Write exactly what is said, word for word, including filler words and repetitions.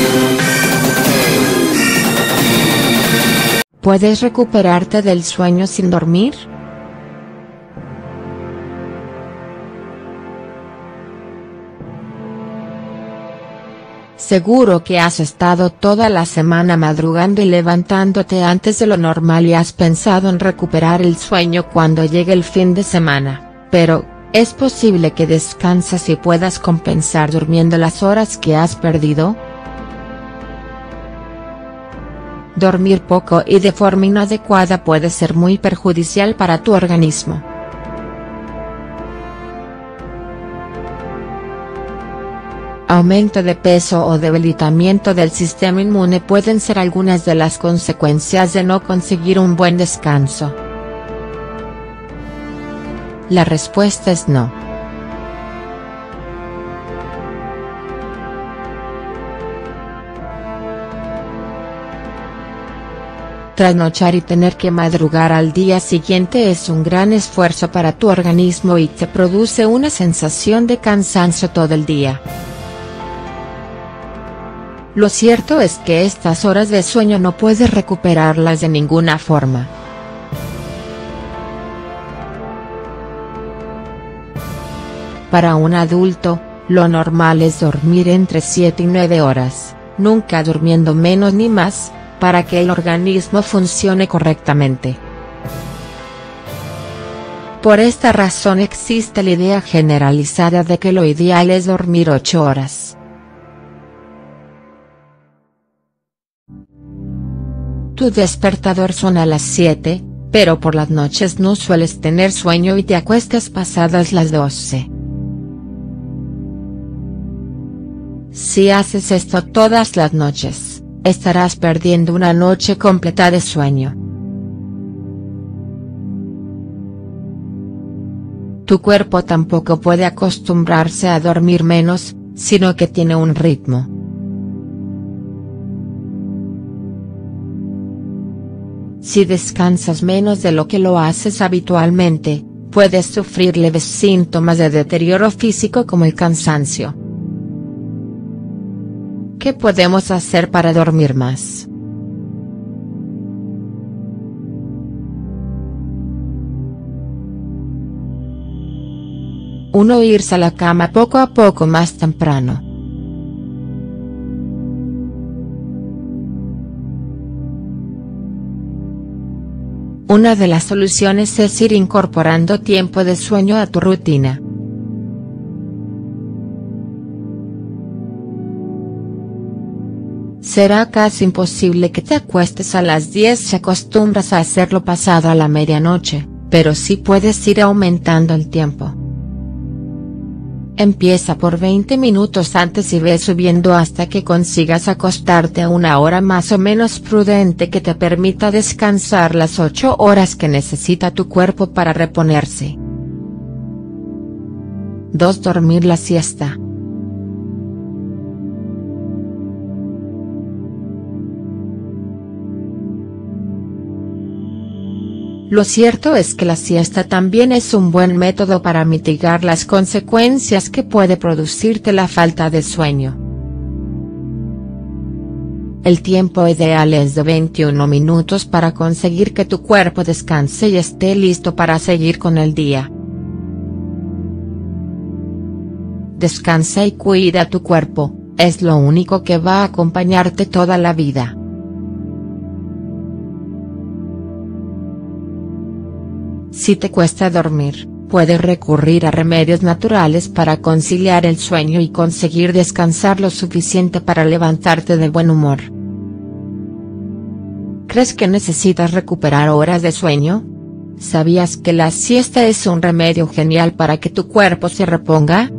¿Puedes recuperarte del sueño sin dormir? Seguro que has estado toda la semana madrugando y levantándote antes de lo normal y has pensado en recuperar el sueño cuando llegue el fin de semana, pero, ¿es posible que descansas y puedas compensar durmiendo las horas que has perdido? Dormir poco y de forma inadecuada puede ser muy perjudicial para tu organismo. Aumento de peso o debilitamiento del sistema inmune pueden ser algunas de las consecuencias de no conseguir un buen descanso. La respuesta es no. Trasnochar y tener que madrugar al día siguiente es un gran esfuerzo para tu organismo y te produce una sensación de cansancio todo el día. Lo cierto es que estas horas de sueño no puedes recuperarlas de ninguna forma. Para un adulto, lo normal es dormir entre siete y nueve horas, nunca durmiendo menos ni más, para que el organismo funcione correctamente. Por esta razón existe la idea generalizada de que lo ideal es dormir ocho horas. Tu despertador suena a las siete, pero por las noches no sueles tener sueño y te acuestas pasadas las doce. Si haces esto todas las noches, estarás perdiendo una noche completa de sueño. Tu cuerpo tampoco puede acostumbrarse a dormir menos, sino que tiene un ritmo. Si descansas menos de lo que lo haces habitualmente, puedes sufrir leves síntomas de deterioro físico como el cansancio. ¿Qué podemos hacer para dormir más? uno Irse a la cama poco a poco más temprano. Una de las soluciones es ir incorporando tiempo de sueño a tu rutina. Será casi imposible que te acuestes a las diez si acostumbras a hacerlo pasado a la medianoche, pero sí puedes ir aumentando el tiempo. Empieza por veinte minutos antes y ve subiendo hasta que consigas acostarte a una hora más o menos prudente que te permita descansar las ocho horas que necesita tu cuerpo para reponerse. dos Dormir la siesta. Lo cierto es que la siesta también es un buen método para mitigar las consecuencias que puede producirte la falta de sueño. El tiempo ideal es de veintiuno minutos para conseguir que tu cuerpo descanse y esté listo para seguir con el día. Descansa y cuida tu cuerpo, es lo único que va a acompañarte toda la vida. Si te cuesta dormir, puedes recurrir a remedios naturales para conciliar el sueño y conseguir descansar lo suficiente para levantarte de buen humor. ¿Crees que necesitas recuperar horas de sueño? ¿Sabías que la siesta es un remedio genial para que tu cuerpo se reponga?